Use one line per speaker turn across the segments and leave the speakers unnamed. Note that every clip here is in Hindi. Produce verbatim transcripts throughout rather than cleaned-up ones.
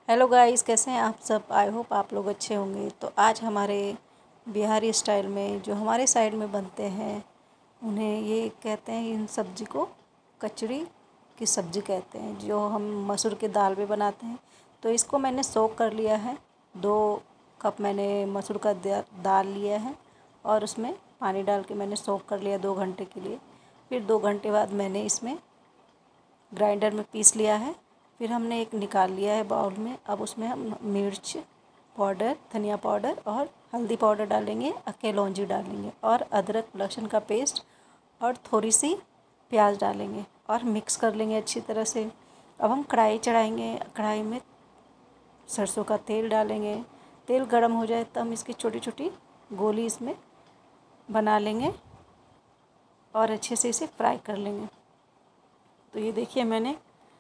हेलो गाइस, कैसे हैं आप सब। आई होप आप लोग अच्छे होंगे। तो आज हमारे बिहारी स्टाइल में जो हमारे साइड में बनते हैं उन्हें ये कहते हैं, इन सब्ज़ी को कचड़ी की सब्ज़ी कहते हैं, जो हम मसूर की दाल में बनाते हैं। तो इसको मैंने सोक कर लिया है। दो कप मैंने मसूर का दाल लिया है और उसमें पानी डाल के मैंने सोक कर लिया दो घंटे के लिए। फिर दो घंटे बाद मैंने इसमें ग्राइंडर में पीस लिया है। फिर हमने एक निकाल लिया है बाउल में। अब उसमें हम मिर्च पाउडर, धनिया पाउडर और हल्दी पाउडर डालेंगे, अकेलौंजी डालेंगे और अदरक लहसुन का पेस्ट और थोड़ी सी प्याज डालेंगे और मिक्स कर लेंगे अच्छी तरह से। अब हम कढ़ाई चढ़ाएंगे। कढ़ाई में सरसों का तेल डालेंगे। तेल गर्म हो जाए तो हम इसकी छोटी छोटी गोली इसमें बना लेंगे और अच्छे से इसे फ्राई कर लेंगे। तो ये देखिए, मैंने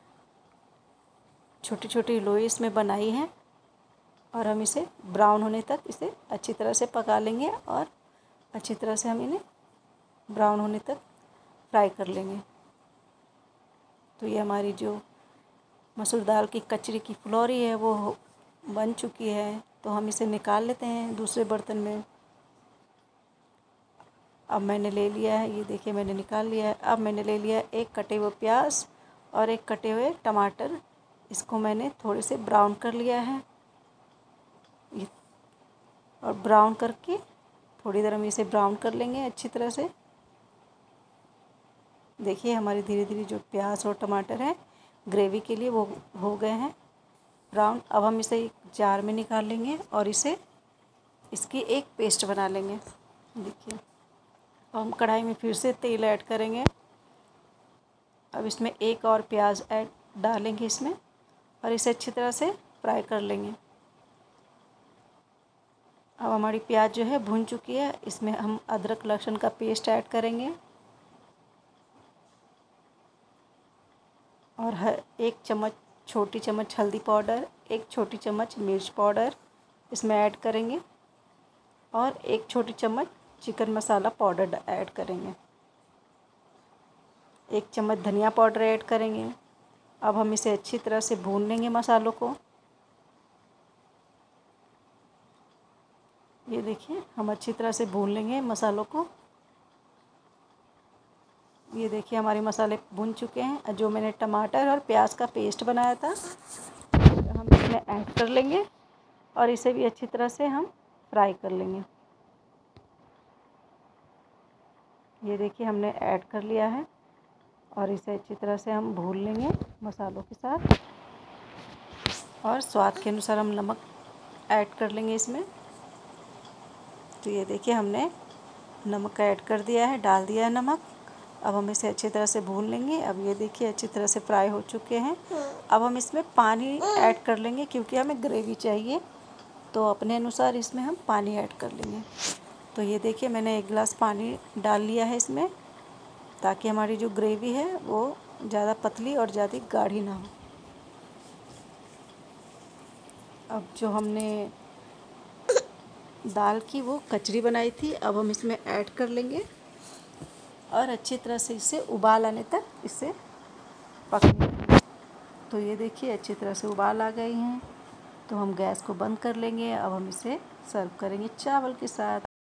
छोटी छोटी लोई इसमें बनाई है और हम इसे ब्राउन होने तक इसे अच्छी तरह से पका लेंगे और अच्छी तरह से हम इन्हें ब्राउन होने तक फ्राई कर लेंगे। तो ये हमारी जो मसूर दाल की कचरी की फुलौरी है वो बन चुकी है। तो हम इसे निकाल लेते हैं दूसरे बर्तन में। अब मैंने ले लिया है, ये देखिए मैंने निकाल लिया है। अब मैंने ले लिया है एक कटे हुए प्याज और एक कटे हुए टमाटर। इसको मैंने थोड़े से ब्राउन कर लिया है। ये और ब्राउन करके थोड़ी देर हम इसे ब्राउन कर लेंगे अच्छी तरह से। देखिए हमारे धीरे धीरे जो प्याज और टमाटर है ग्रेवी के लिए वो हो गए हैं ब्राउन। अब हम इसे एक जार में निकाल लेंगे और इसे इसकी एक पेस्ट बना लेंगे। देखिए, अब हम कढ़ाई में फिर से तेल ऐड करेंगे। अब इसमें एक और प्याज ऐड डालेंगे इसमें और इसे अच्छी तरह से फ्राई कर लेंगे। अब हमारी प्याज जो है भुन चुकी है। इसमें हम अदरक लहसुन का पेस्ट ऐड करेंगे और हर एक चम्मच छोटी चम्मच हल्दी पाउडर, एक छोटी चम्मच मिर्च पाउडर इसमें ऐड करेंगे और एक छोटी चम्मच चिकन मसाला पाउडर ऐड करेंगे। एक चम्मच धनिया पाउडर ऐड करेंगे। अब हम इसे अच्छी तरह से भून लेंगे मसालों को। ये देखिए, हम अच्छी तरह से भून लेंगे मसालों को। ये देखिए हमारे मसाले भून चुके हैं। जो मैंने टमाटर और प्याज का पेस्ट बनाया था तो हम इसमें ऐड कर लेंगे और इसे भी अच्छी तरह से हम फ्राई कर लेंगे। ये देखिए हमने ऐड कर लिया है और इसे अच्छी तरह से हम भून लेंगे मसालों के साथ। और स्वाद के अनुसार हम नमक ऐड कर लेंगे इसमें। तो ये देखिए हमने नमक ऐड कर दिया है, डाल दिया है नमक। अब हम इसे अच्छी तरह से भून लेंगे। अब ये देखिए अच्छी तरह से फ्राई हो चुके हैं। अब हम इसमें पानी ऐड कर लेंगे क्योंकि हमें ग्रेवी चाहिए, तो अपने अनुसार इसमें हम पानी ऐड कर लेंगे। तो ये देखिए मैंने एक गिलास पानी डाल लिया है इसमें, ताकि हमारी जो ग्रेवी है वो ज़्यादा पतली और ज़्यादा गाढ़ी ना हो। अब जो हमने दाल की वो कचरी बनाई थी अब हम इसमें ऐड कर लेंगे और अच्छी तरह से इसे उबाल आने तक इसे पकने। तो ये देखिए अच्छी तरह से उबाल आ गई हैं। तो हम गैस को बंद कर लेंगे। अब हम इसे सर्व करेंगे चावल के साथ।